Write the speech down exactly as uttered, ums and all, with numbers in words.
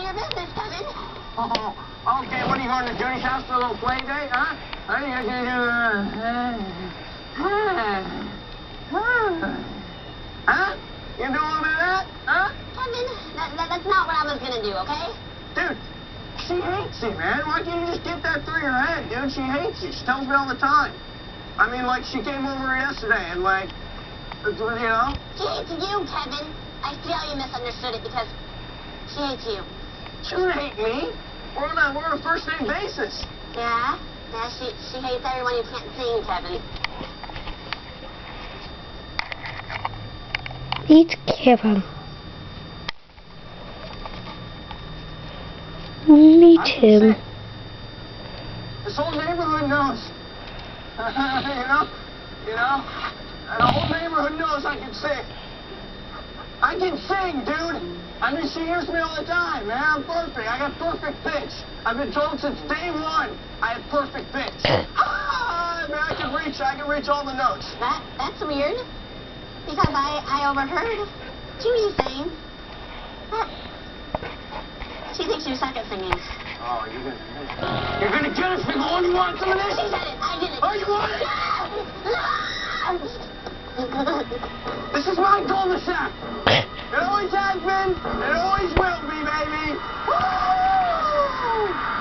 of your business, Kevin. Oh, okay, what are you going to Judy's house for a little play date, huh? Are you going to do, uh, huh? You do a little bit of that, huh? Kevin, that, that, that's not what I was going to do, okay? Dude, she hates you, man. Why can't you just get that through your head, dude? She hates you. She tells me all the time. I mean, like, she came over yesterday and, like, you know? She hates you, Kevin. I feel you misunderstood it because she hates you. She doesn't hate me. We're on a, we're on a first name basis. Yeah? Yeah, she, she hates everyone who can't sing, Kevin. It's Kevin. Meet him. This whole neighborhood knows. you know? You know? And the whole neighborhood knows I can sing. I can sing, dude. I mean, she hears me all the time, man. I'm perfect. I got perfect pitch. I've been told since day one I have perfect pitch. ah, man, I can reach. I can reach all the notes. That that's weird. Because I I overheard Judy saying that she thinks you suck at singing. Oh, you're gonna you're gonna get us, Nicole. You want some of this? She said it. I did it. Oh, you want it? No! This is my cul-de-sac. It always has been. It always will be, baby. Woo!